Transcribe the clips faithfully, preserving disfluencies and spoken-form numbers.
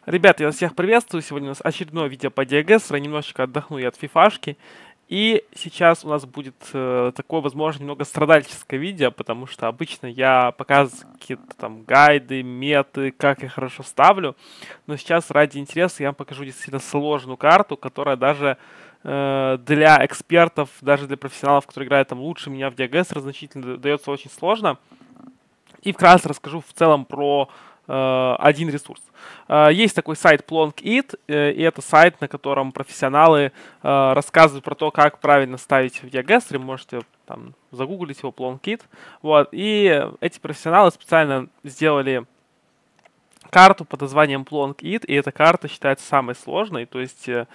Ребята, я вас всех приветствую. Сегодня у нас очередное видео по ди эй джи эс. Я немножечко отдохну и от фифашки. И сейчас у нас будет э, такое, возможно, немного страдальческое видео, потому что обычно я показываю какие-то там гайды, меты, как я хорошо ставлю. Но сейчас ради интереса я вам покажу действительно сложную карту, которая даже э, для экспертов, даже для профессионалов, которые играют там лучше меня в ди эй джи эс, значительно дается очень сложно. И вкратце расскажу в целом про э, один ресурс. Э, есть такой сайт PlonkIt, э, и это сайт, на котором профессионалы э, рассказывают про то, как правильно ставить в ди эй джи эс. Вы можете там загуглить его PlonkIt. Вот. И эти профессионалы специально сделали карту под названием PlonkIt, и эта карта считается самой сложной. То есть э,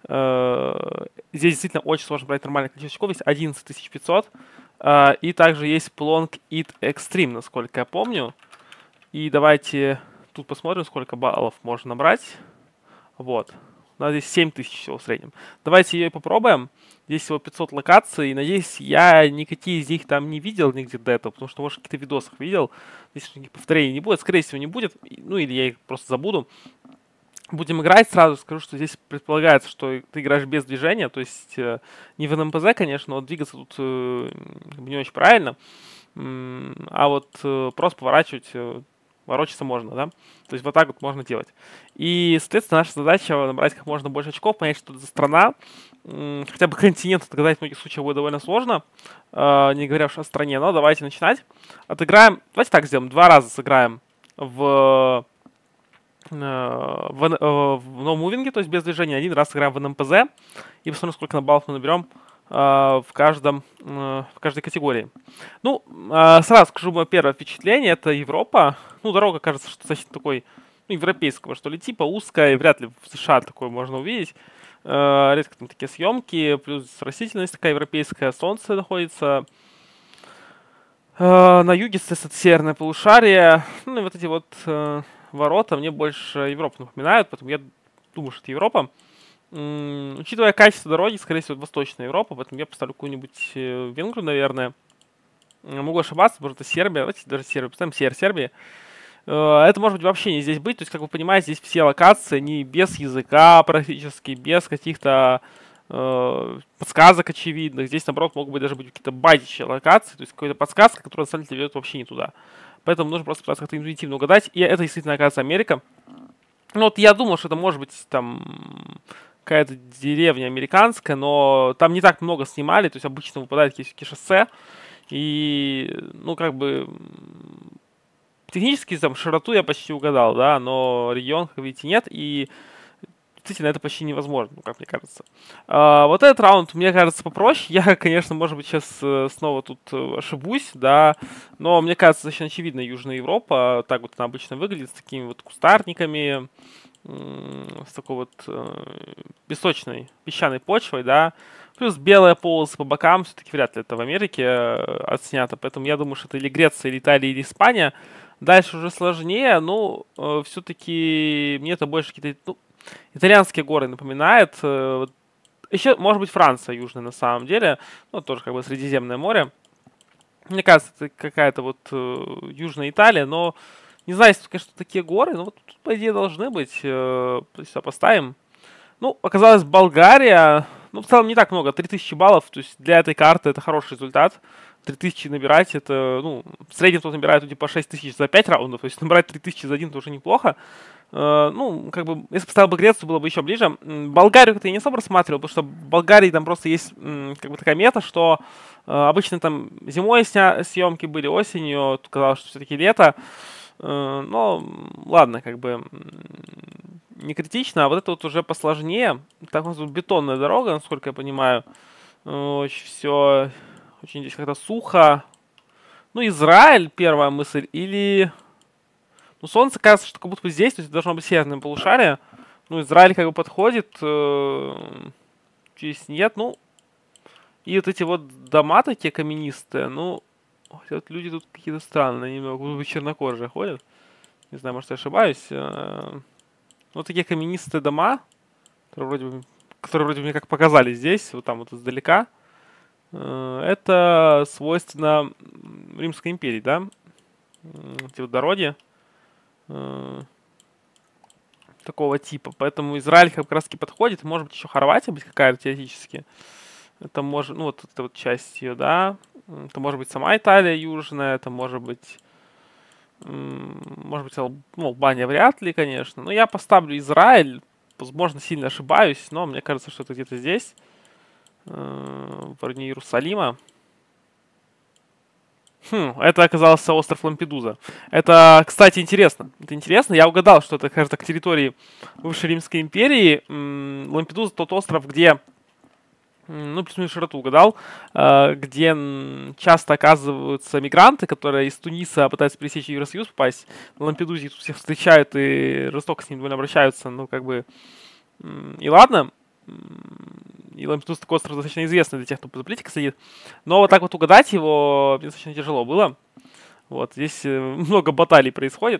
э, здесь действительно очень сложно брать нормальное количество очков. Есть одиннадцать тысяч пятьсот. Uh, и также есть PlonkIt Extreme, насколько я помню. И давайте тут посмотрим, сколько баллов можно набрать. Вот. У нас здесь семь тысяч всего в среднем. Давайте ее попробуем. Здесь всего пятьсот локаций. Надеюсь, я никакие из них там не видел нигде до этого, потому что, может, в каких-то видосах видел. Здесь никаких повторений не будет. Скорее всего, не будет. Ну, или я их просто забуду. Будем играть, сразу скажу, что здесь предполагается, что ты играешь без движения, то есть э, не в эн эм пэ зэ, конечно, но двигаться тут э, не очень правильно, м, а вот э, просто поворачивать, э, ворочаться можно, да, то есть вот так вот можно делать. И, соответственно, наша задача набрать как можно больше очков, понять, что это за страна, м, хотя бы континент отгадать в многих случаях будет довольно сложно, э, не говоря уж о стране, но давайте начинать. Отыграем, давайте так сделаем, два раза сыграем в в, в ноумувинге, то есть без движения, один раз сыграем в эн эм пэ зэ и посмотрим, сколько на баллов мы наберем э, в, каждом, э, в каждой категории. Ну, э, сразу скажу, мое первое впечатление — это Европа. Ну, дорога кажется, что достаточно такой, ну, европейского, что ли, типа, узкая, и вряд ли в США такое можно увидеть. Э, редко там такие съемки, плюс растительность такая европейская, солнце находится. Э, на юге, соответственно, северное полушарие. Ну, и вот эти вот э, ворота мне больше Европу напоминают, поэтому я думаю, что это Европа. М, учитывая качество дороги, скорее всего, это Восточная Европа, поэтому я поставлю какую-нибудь э, Венгрию, наверное. М, Могу ошибаться, потому что это Сербия. Давайте даже Сербию поставим, север Сербии. Э, Это может быть вообще не здесь быть. То есть, как вы понимаете, здесь все локации, они без языка практически, без каких-то э, подсказок очевидных. Здесь, наоборот, могут быть даже быть какие-то базичные локации, то есть какая-то подсказка, которая на самом деле ведет вообще не туда. Поэтому нужно просто пытаться как-то интуитивно угадать. И это действительно, оказывается, Америка. Ну вот я думал, что это может быть там какая-то деревня американская, но там не так много снимали, то есть обычно выпадают какие-то шоссе. И, ну, как бы, технически там широту я почти угадал, да, но регион, как видите, нет, и действительно это почти невозможно, ну, как мне кажется. А, вот этот раунд, мне кажется, попроще. Я, конечно, может быть, сейчас э, снова тут э, ошибусь, да, но мне кажется, достаточно очевидно Южная Европа, так вот она обычно выглядит, с такими вот кустарниками, м, с такой вот э, песочной, песчаной почвой, да, плюс белая полосы по бокам, все-таки вряд ли это в Америке э, отснято, поэтому я думаю, что это или Греция, или Италия, или Испания. Дальше уже сложнее, но э, все-таки мне это больше какие-то, ну, итальянские горы напоминает. э, вот Еще, может быть, Франция южная на самом деле, ну, тоже как бы Средиземное море. Мне кажется, это какая-то вот э, Южная Италия, но не знаю, если, конечно, такие горы, но вот тут, по идее, должны быть. Э, сюда поставим. Ну, оказалось, Болгария, ну, в целом не так много, три тысячи баллов, то есть для этой карты это хороший результат. три тысячи набирать, это, ну, в среднем кто набирает ну, типа шесть тысяч за пять раундов, то есть набрать три тысячи за один это уже неплохо. Э, ну, как бы, если бы поставил бы Грецию, было бы еще ближе. М, Болгарию как-то я не особо рассматривал, потому что в Болгарии там просто есть м, как бы такая мета, что э, обычно там зимой сня- съемки были, осенью, тут казалось, что все-таки лето. Э, но, м, ладно, как бы м, не критично, а вот это вот уже посложнее. Так у нас тут бетонная дорога, насколько я понимаю. Э, Очень все, очень здесь как-то сухо. Ну, Израиль, первая мысль, или... Ну, Солнце кажется, что как будто бы здесь, то есть это должно быть северное полушарие. Ну, Израиль как бы подходит, э, здесь нет, ну, и вот эти вот дома такие каменистые, ну, хотя вот люди тут какие-то странные, немного, как будто бы чернокожие ходят. Не знаю, может, я ошибаюсь. э, Вот такие каменистые дома, которые вроде бы, которые вроде бы мне как показали здесь, вот там вот издалека. Э, Это свойственно м, Римской империи, да? М, Эти вот дороги. Э, такого типа. Поэтому Израиль как раз таки подходит. Может быть, еще Хорватия быть какая-то теоретически. Это может, ну, вот эта вот часть ее, да. Это может быть сама Италия южная, это может быть, может быть, Ал- ну, Албания вряд ли, конечно. Но я поставлю Израиль. Возможно, сильно ошибаюсь, но мне кажется, что это где-то здесь, э, в районе Иерусалима. Хм, это оказался остров Лампедуза. Это, кстати, интересно. Это интересно. Я угадал, что это, кажется, к территории бывшей Римской империи. М, Лампедуза тот остров, где, м, ну, плюс-минус широту угадал, э, где м, часто оказываются мигранты, которые из Туниса пытаются пересечь Евросоюз, попасть. На Лампедузе тут всех встречают и жестоко с ними довольно обращаются. Ну, как бы, м, и ладно. М, И Лампедуса такой остров достаточно известный для тех, кто за политикой следит. Но вот так вот угадать его мне достаточно тяжело было. Вот, здесь э, много баталий происходит.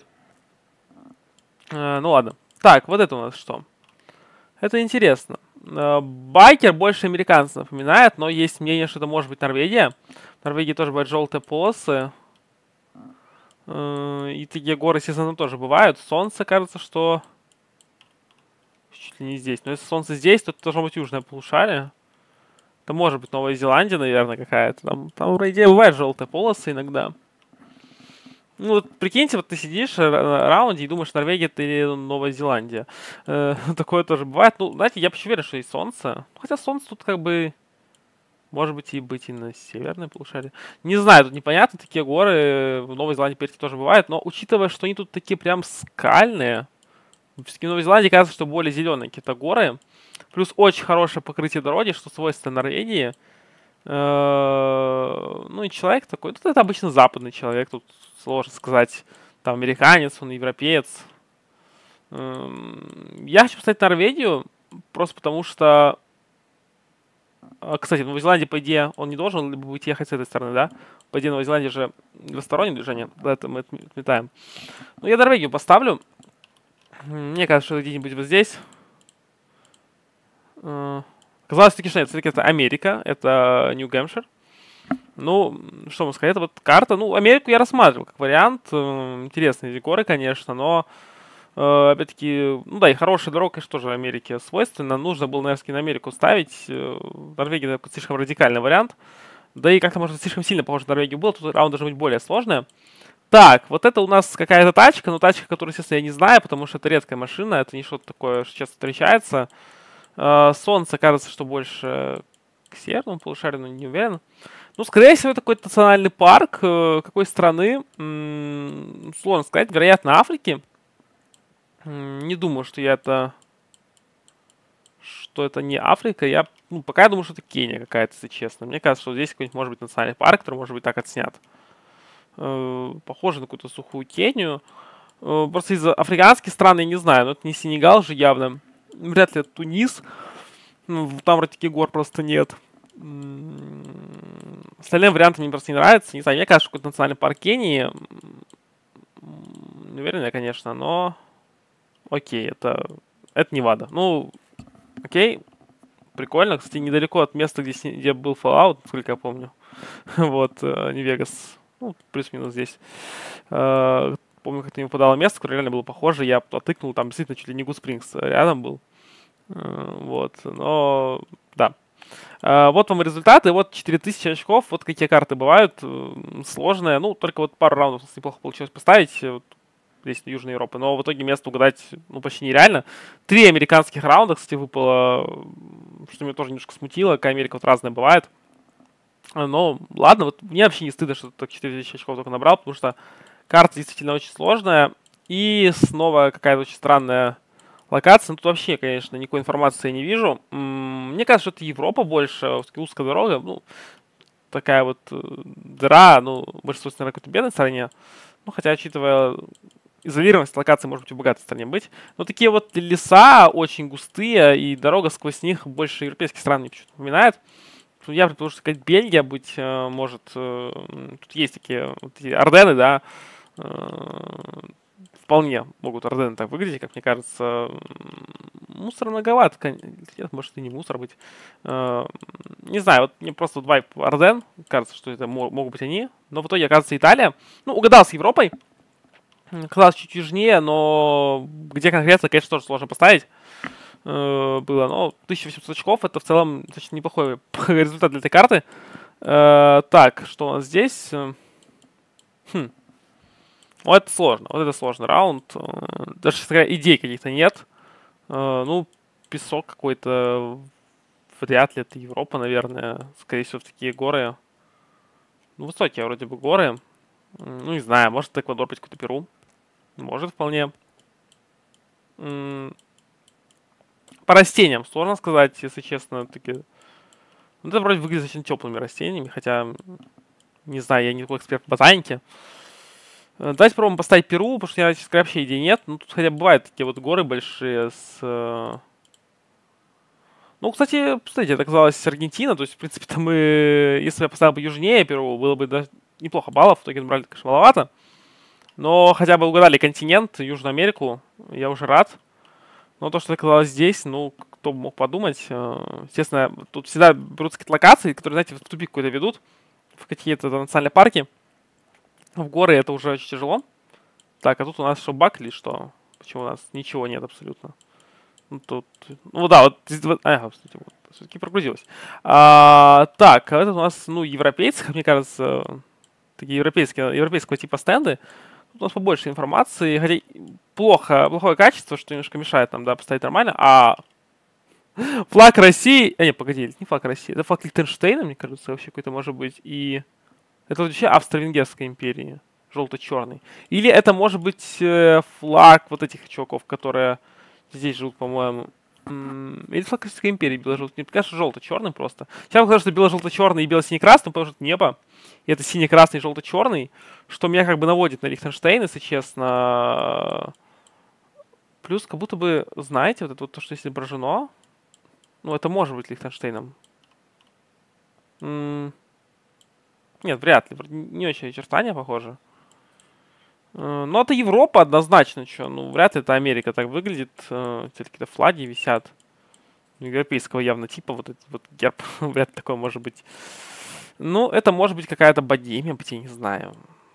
Э, ну ладно. Так, вот это у нас что? Это интересно. Э, Байкер больше американцев напоминает, но есть мнение, что это может быть Норвегия. В Норвегии тоже бывают желтые полосы. Э, И такие горы, естественно, тоже бывают. Солнце, кажется, что чуть ли не здесь. Но если солнце здесь, то это должно быть южное полушарие. Это может быть Новая Зеландия, наверное, какая-то. Там, там, по идее, бывают желтые полосы иногда. Ну, вот прикиньте, вот ты сидишь э, на раунде и думаешь, Норвегия это или Новая Зеландия. Э, такое тоже бывает. Ну, знаете, я почти уверен, что есть солнце. Хотя солнце тут как бы может быть и быть и на северной полушарии. Не знаю, тут непонятно, такие горы э, в Новой Зеландии, перед тоже бывают, но учитывая, что они тут такие прям скальные, все-таки в Новой Зеландии кажется, что более зеленые какие-то горы, плюс очень хорошее покрытие дороги, что свойственно Норвегии. Э, Ну и человек такой, тут это обычно западный человек, тут сложно сказать, там американец, он европеец. Эм, Я хочу поставить Норвегию, просто потому что, а, кстати, в Новой Зеландии, по идее, он не должен быть ехать с этой стороны, да? По идее, Новая Зеландия же двустороннее движение, да, это мы отме- отметаем. Ну, я Норвегию поставлю. М, Мне кажется, что это где-нибудь вот здесь. Э, Казалось, таки, что нет, все-таки это Америка, это Нью-Гэмпшир. Ну, что можно сказать, это вот карта. Ну, Америку я рассматривал как вариант. э, Интересные эти горы, конечно, но, э, опять-таки, ну да, и хорошая дорога, конечно, тоже Америке свойственна. Нужно было, наверное, на Америку ставить. э, Норвегия это слишком радикальный вариант. Да и как-то, может, слишком сильно похоже на Норвегию было. Тут раунд должен быть более сложный. Так, вот это у нас какая-то тачка, но тачка, которую, естественно, я не знаю, потому что это редкая машина, это не что-то такое, что часто встречается. Э, Солнце, кажется, что больше к северному полушарию, но не уверен. Ну, скорее всего, это какой-то национальный парк. э, Какой страны? М, Сложно сказать. Вероятно, Африки. М, Не думаю, что я это... Что это не Африка. Я, ну, пока я думаю, что это Кения какая-то, если честно. Мне кажется, что здесь какой-нибудь может быть национальный парк, который может быть так отснят. Э, Похоже на какую-то сухую Кению. Э, Просто из африканских стран я не знаю. Но это не Сенегал же явно. Вряд ли это Тунис. Ну, там вроде таких гор просто нет. М, Остальные варианты мне просто не нравятся. Не знаю, мне кажется, что какой-то национальный парк Кении. м, Не уверен я, конечно, но... Окей, это... Это Невада. Ну, окей, прикольно. Кстати, недалеко от места, где, сни- где был Fallout, насколько я помню. Вот, э, не Вегас. Ну, плюс-минус здесь. Э, Помню, как ты мне подало место, которое реально было похоже. Я потыкнул, там действительно чуть ли не Гуд Спрингс рядом был. Э, Вот, но... Да. А, Вот вам и результаты. Вот четыре тысячи очков. Вот какие карты бывают. м, Сложные. Ну, только вот пару раундов у нас неплохо получилось поставить. э, Вот здесь, на Южной Европы. Но в итоге место угадать, ну, почти нереально. Три американских раунда, кстати, выпало. м, Что меня тоже немножко смутило. Какая Америка вот разная бывает. А, Но ладно, вот мне вообще не стыдно, что так четыре тысячи очков только набрал, потому что карта действительно очень сложная. И снова какая-то очень странная локация. Ну, тут вообще, конечно, никакой информации я не вижу. М, Мне кажется, что это Европа больше, все-таки узкая дорога. Ну, такая вот э, дыра, ну, большинство, наверное, какой-то бедной стране. Ну, хотя, учитывая изолированность локации, может быть, и в богатой стране быть. Но такие вот леса очень густые, и дорога сквозь них больше европейских стран мне почему-то напоминает. Ну, я предположу, что какая-то Бельгия быть э, может. э, м, Тут есть такие вот эти Ордены, да. э, Вполне могут Ордены так выглядеть, как мне кажется. М, Мусор многовато. кон- Нет, может и не мусор быть. Э, Не знаю, вот мне просто вот вайп Орден. Кажется, что это мо- могут быть они. Но в итоге оказывается Италия. Ну, угадал с Европой. Казалось чуть южнее, но где конкретно, конечно, тоже сложно поставить э, было. Но тысяча восемьсот очков — это в целом достаточно неплохой результат для этой карты. Э, так, что у нас здесь? Хм. Вот это сложно. Вот это сложный раунд. Э, даже, честно говоря, идей каких-то нет. Э, ну, песок какой-то. Вряд ли это Европа, наверное. Скорее всего, в такие горы. Ну, высокие вроде бы горы. Ну, не знаю, может Эквадор быть, какой-то Перу. Может, вполне. М, По растениям сложно сказать, если честно. Такие... Ну, это вроде выглядит очень теплыми растениями, хотя, не знаю, я не такой эксперт в ботанике. Э, Давайте попробуем поставить Перу, потому что у меня, честно говоря, вообще идей нет. Ну, тут хотя бы бывают такие вот горы большие с... э, Ну, кстати, посмотрите, это оказалось Аргентина, то есть, в принципе-то мы, если я поставил бы южнее Перу, было бы даже неплохо баллов, в итоге набрали, конечно, маловато. Но хотя бы угадали континент, Южную Америку, я уже рад. Но то, что оказалось здесь, ну, кто бы мог подумать. э, Естественно, тут всегда берутся какие-то локации, которые, знаете, в тупик какой-то ведут, в какие-то национальные парки. В горы это уже очень тяжело. Так, а тут у нас что, баг или что? Почему у нас ничего нет абсолютно? Ну, тут, ну да, вот, здесь вот- ага, кстати, вот, все-таки прогрузилось. А, так, а это у нас, ну, европейцы, как мне кажется, такие европейские, европейского типа стенды. Тут у нас побольше информации, хотя и плохо, плохое качество, что немножко мешает нам, да, поставить нормально. А флаг России, а не, погоди, это не флаг России, это флаг Лихтенштейна, мне кажется, вообще какой-то может быть. И это вообще Австро-Венгерской империи, желто-черный. Или это может быть э, флаг вот этих чуваков, которые здесь живут, по-моему. М, Или флаг Российской империи бело-желтый. Мне кажется, желто-черный просто. Сейчас скажу, что бело-желто-черный и бело-сине-красный, потому что это небо. И это сине-красный и желто-черный, что меня как бы наводит на Лихтенштейн, если честно. Плюс, как будто бы, знаете, вот это вот то, что изображено, ну, это может быть Лихтенштейном. М, Нет, вряд ли. Вроде не очень очертания похожи. Э, Но это Европа однозначно, что. Ну, вряд ли это Америка так выглядит. Э, Все какие-то флаги висят. Ну, европейского явно типа, вот этот вот герб. Вряд ли такое может быть. Ну, это может быть какая-то Богемия, быть, я не знаю.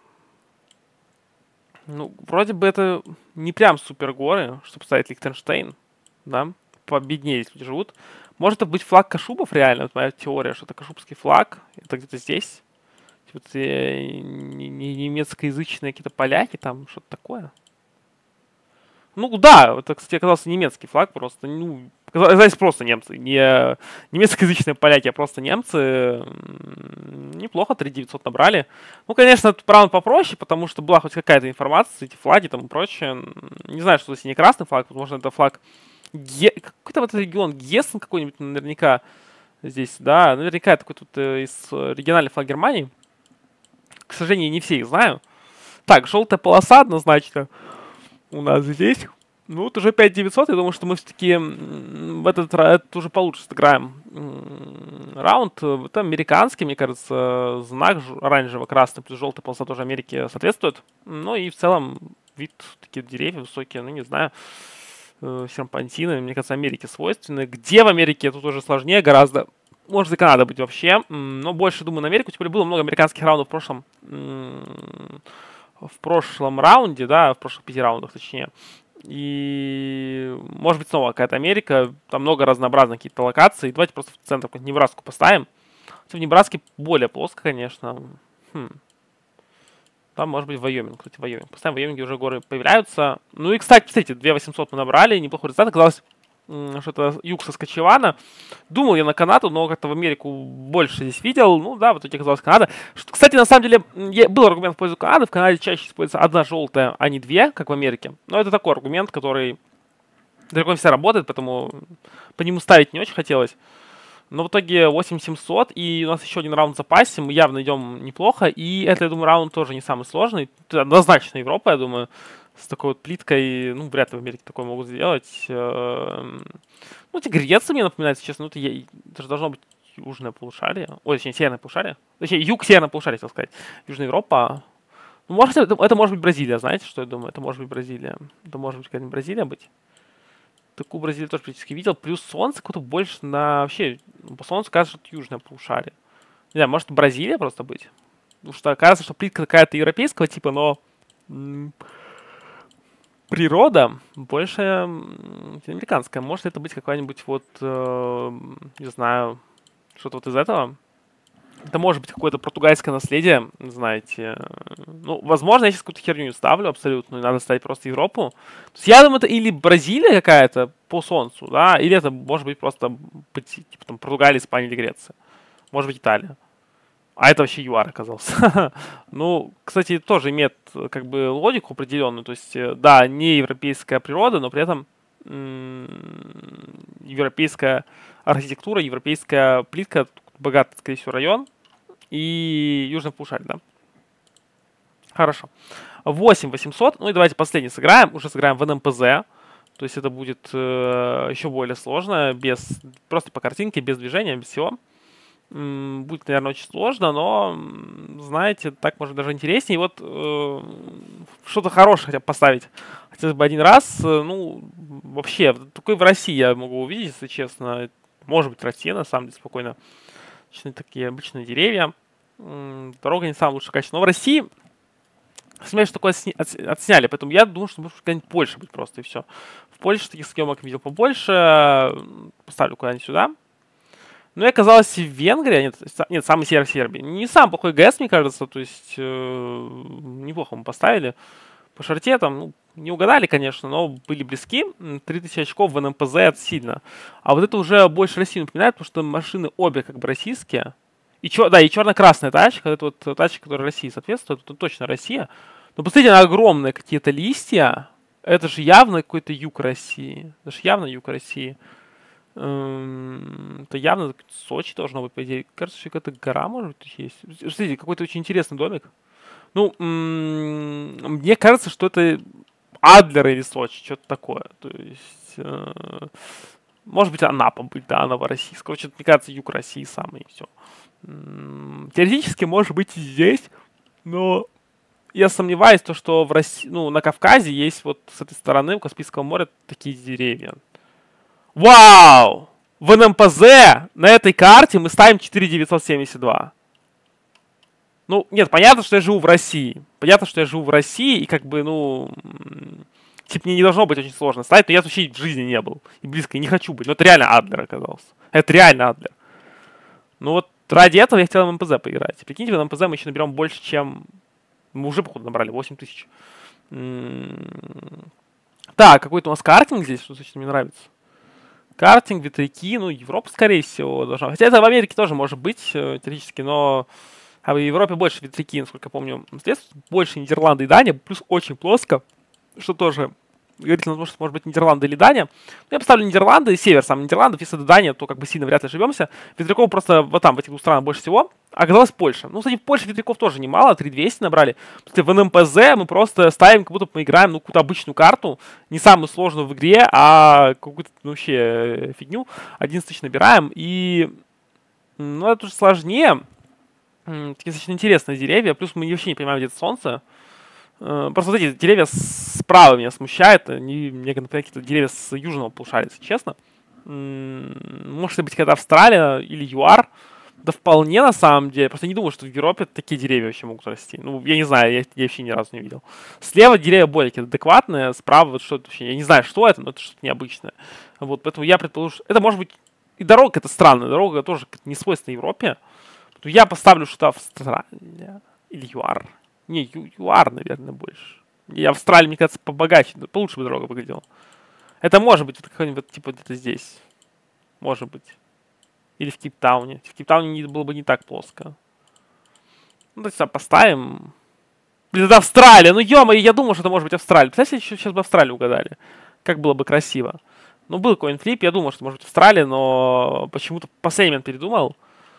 Ну, вроде бы это не прям супер горы, чтобы ставить Лихтенштейн, да, победнее здесь люди живут. Может это быть флаг Кашубов реально, вот моя теория, что это кашубский флаг, это где-то здесь. Типа, э, не- не- немецкоязычные какие-то поляки, там что-то такое. Ну да, это, кстати, оказался немецкий флаг просто. Ну, оказались просто немцы. Не немецкоязычные поляки, а просто немцы. М, Неплохо, три тысячи девятьсот набрали. Ну, конечно, этот раунд попроще, потому что была хоть какая-то информация, эти флаги там и прочее. М, Не знаю, что за синий-красный флаг, возможно, это флаг Ге... Какой-то вот этот регион, Гессен какой-нибудь наверняка здесь, да. Наверняка это какой-то э, из э, региональный флаг Германии. К сожалению, не все их знаю. Так, желтая полоса однозначно у нас здесь. Ну, вот уже пять тысяч девятьсот, я думаю, что мы все-таки в этот, ра- этот уже получше сыграем м, раунд. Э, Это американский, мне кажется, знак ж- оранжево-красный плюс желтая полоса тоже Америке соответствует. Ну и в целом вид такие деревья высокие, ну не знаю, э, серпантины, мне кажется, Америке свойственны. Где в Америке, тут уже сложнее гораздо. Может и Канада быть вообще, м, но больше думаю на Америку. Тем более было много американских раундов в прошлом, м, в прошлом раунде, да, в прошлых пяти раундах точнее. И может быть снова какая-то Америка, там много разнообразных каких-то локаций. Давайте просто в центр какую-нибудь Небраску поставим. Хотя в Небраске более плоско, конечно. Хм. Там может быть Вайоминг, кстати, Вайоминг. Поставим в Вайоминге, уже горы появляются. Ну и, кстати, посмотрите, две тысячи восемьсот мы набрали, неплохой результат. Оказалось, м, что это юг Соскочевана. Думал я на Канаду, но как-то в Америку больше здесь видел. Ну да, в итоге оказалось Канада. Что, кстати, на самом деле, м, е- был аргумент в пользу Канады. В Канаде чаще используется одна желтая, а не две, как в Америке. Но это такой аргумент, который далеко не всегда работает, поэтому по нему ставить не очень хотелось. Но в итоге восемь тысяч семьсот, и у нас еще один раунд в запасе, мы явно идем неплохо, и это, я думаю, раунд тоже не самый сложный. Это однозначно Европа, я думаю, с такой вот плиткой, ну, вряд ли в Америке такое могут сделать. Эм, Ну, эти Греция мне напоминает, если честно, ну, это, я- это же должно быть южное полушарие, ой, точнее, северное полушарие, точнее, юг северное полушарие, хотел сказать, Южная Европа. Ну, может, это, это может быть Бразилия, знаете, что я думаю? Это может быть Бразилия. Это может быть какая-нибудь Бразилия быть. Такую Бразилию тоже практически видел. Плюс солнце какое-то больше на... Вообще, ну, по солнцу кажется, что это южное полушарие. Не знаю, может Бразилия просто быть? Потому что кажется, что плитка какая-то европейского типа, но... м, природа больше м, американская. Может это быть какая-нибудь вот, э, не знаю, что-то вот из этого? Это может быть какое-то португальское наследие, знаете. Ну, возможно, я сейчас какую-то херню ставлю абсолютно, и надо ставить просто Европу. То есть я думаю, это или Бразилия какая-то по солнцу, да, или это может быть просто быть, типа там Португалия, Испания или Греция. Может быть, Италия. А это вообще ЮАР оказался. Ну, кстати, тоже имеет э, как бы логику определенную. То есть, э, да, не европейская природа, но при этом м, европейская архитектура, европейская плитка, богатый, скорее всего, район и южный полушарий, да? Хорошо. восемь восемьсот. Ну и давайте последний сыграем. Уже сыграем в эн эм пэ зэ. То есть это будет э, еще более сложно, без, просто по картинке, без движения, без всего. М, Будет, наверное, очень сложно, но, м, знаете, так может даже интереснее. И вот э, что-то хорошее хотя бы поставить. Хотелось бы один раз. э, Ну, вообще, такой в России я могу увидеть, если честно. Может быть, Россия, на самом деле, спокойно. Обычные такие обычные деревья. М, Дорога не самое лучшее качество. Но в России, смотря что такое отсня- отс- отсняли, поэтому я думаю, что может когда-нибудь Польша быть просто, и все. В Польше таких съемок видел побольше. м, Поставлю куда-нибудь сюда. Ну и оказалось в Венгрии, а нет, са- нет, самый север Сербии. Не самый плохой ГС, мне кажется, то есть э, неплохо мы поставили. По шарте там, ну, не угадали, конечно, но были близки. М, три тысячи очков в эн эм пэ зэ это сильно. А вот это уже больше Россию напоминает, потому что машины обе как бы российские. И чё, да, и черно-красная тачка, это вот тачка, которая России соответствует, это точно Россия. Но посмотрите, она огромная, какие-то листья. Это же явно какой-то юг России. Это же явно юг России. Эм, Это явно Сочи должно быть, по идее. Кажется, что какая-то гора, может быть, есть. Смотрите, какой-то очень интересный домик. Ну, м, мне кажется, что это Адлер или Сочи, что-то такое. То есть, э, может быть, Анапа быть, да, Новороссийск. Короче, мне кажется, юг России самый, и все. Теоретически, может быть, и здесь, но я сомневаюсь, то, что в России, ну, на Кавказе есть вот с этой стороны, у Каспийского моря, такие деревья. Вау! В эн эм пэ зэ на этой карте мы ставим четыре тысячи девятьсот семьдесят два. Ну, нет, понятно, что я живу в России. Понятно, что я живу в России, и как бы, ну, м, типа, мне не должно быть очень сложно ставить, но я вообще в жизни не был. И близко, и не хочу быть. Но это реально Адлер оказался. Это реально Адлер. Ну вот ради этого я хотел в эм пэ зэ поиграть. Прикиньте, в эм пэ зэ мы еще наберем больше, чем... Мы уже, походу, набрали восемь тысяч. М, Так, какой-то у нас картинг здесь, что точно мне нравится. Картинг, ветряки, ну, Европа, скорее всего, должна. Хотя это в Америке тоже может быть, э, теоретически, но а в Европе больше ветряки, насколько я помню. Здесь больше Нидерланды и Дания, плюс очень плоско, что тоже говорит на то, что может быть Нидерланды или Дания. Но я поставлю Нидерланды, север сам Нидерландов. Если это Дания, то как бы сильно вряд ли ошибемся. Ветряков просто вот там, в этих двух странах больше всего. Оказалось Польша. Ну, кстати, в Польше ветряков тоже немало, три тысячи двести набрали. После в эн эм пэ зэ мы просто ставим, как будто мы играем, ну, какую-то обычную карту, не самую сложную в игре, а какую-то ну, вообще э, фигню. одиннадцать тысяч набираем, и, м, ну, это уже сложнее. М, Такие достаточно интересные деревья, плюс мы вообще не понимаем, где это солнце. Э, Просто вот эти деревья справа меня смущают, они мне напоминают какие-то деревья с южного полушария, если честно. М, Может быть, какая-то Австралия или ЮАР. Да вполне, на самом деле. Просто не думаю, что в Европе такие деревья вообще могут расти. Ну, я не знаю, я, я вообще ни разу не видел. Слева деревья более какие-то адекватные, справа вот что-то вообще... Я не знаю, что это, но это что-то необычное. Вот, поэтому я предположу, что... Это может быть... И дорога это странная, дорога тоже не свойственна Европе. Поэтому я поставлю, что Австралия или ЮАР. Не, Ю- ЮАР, наверное, больше. И Австралия, мне кажется, побогаче, получше бы дорога выглядела. Это может быть вот какой-нибудь, типа, где-то здесь. Может быть. Или в Кейптауне. В Кейптауне не- было бы не так плоско. Ну, то есть а, поставим. Блин, это Австралия. Ну, ё я думал, что это может быть Австралия. Представляете, если сейчас бы Австралию угадали. Как было бы красиво. Ну, был коин-флип, я думал, что может быть Австралия, но почему-то в последний момент передумал.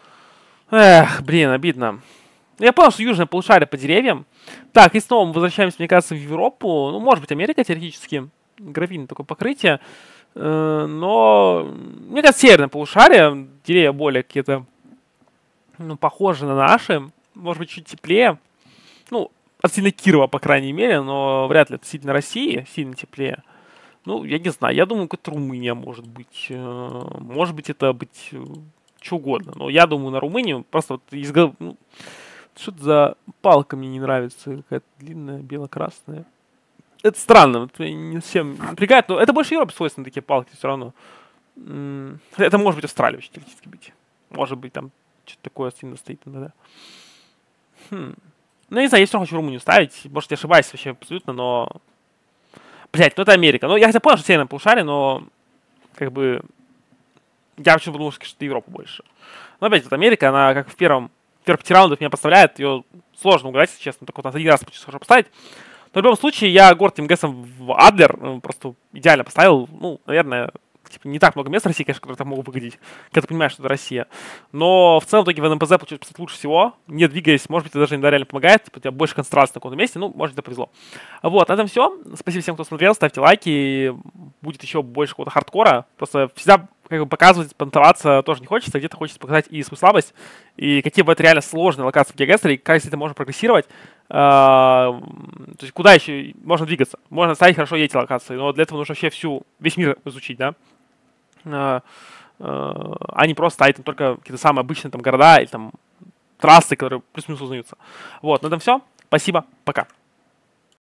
Эх, блин, обидно. Я понял, что южное полушарие по деревьям. Так, и снова мы возвращаемся, мне кажется, в Европу. Ну, может быть, Америка теоретически. Гравийное такое покрытие. Э, Но, мне кажется, северное полушарие. Деревья более какие-то, ну, похожи на наши. Может быть, чуть теплее. Ну, относительно Кирова, по крайней мере, но вряд ли относительно России сильно теплее. Ну, я не знаю. Я думаю, какая-то Румыния может быть. Э, Может быть, это быть э, что угодно. Но я думаю на Румынию. Просто вот из гол- ну, что это за палка мне не нравится? Какая-то длинная, бело-красная. это странно, это не совсем напрягает, но это больше Европе свойственно такие палки все равно. М, Это может быть Австралия вообще теоретически быть. Может быть, там что-то такое сильно стоит иногда. Хм. Ну, я не знаю, я все равно хочу Румынию ставить. Может, я ошибаюсь вообще абсолютно, но... Блять, ну это Америка. Ну, я хотя понял, что северное полушарие, но как бы я почему-то подумал, что это Европа больше. Но опять, вот Америка, она как в первом, в первых пяти раундах меня поставляет, ее сложно угадать, если честно, только вот на один раз получилось хорошо поставить. Но в любом случае, я горд тем ГЭСом в Адлер ну, просто идеально поставил. Ну, наверное, типа, не так много мест в России, конечно, которые там могут выгодить, когда ты понимаешь, что это Россия. Но в целом в итоге в эн эм пэ зэ получилось поставить лучше всего, не двигаясь, может быть, это даже иногда реально помогает, типа, у тебя больше концентрации на каком-то месте, ну, может, это повезло. Вот, на этом все. Спасибо всем, кто смотрел, ставьте лайки, будет еще больше какого-то хардкора. Просто всегда как бы показывать, понтоваться тоже не хочется, где-то хочется показать и свою слабость, и какие бывают реально сложные локации в GeoGuessr, и как с этим можно прогрессировать. А, то есть куда еще можно двигаться? Можно ставить хорошо эти локации, но для этого нужно вообще всю, весь мир изучить, да? А, а, а не просто ставить там только какие-то самые обычные там города или там трассы, которые плюс-минус узнаются. Вот, на этом все. Спасибо, пока.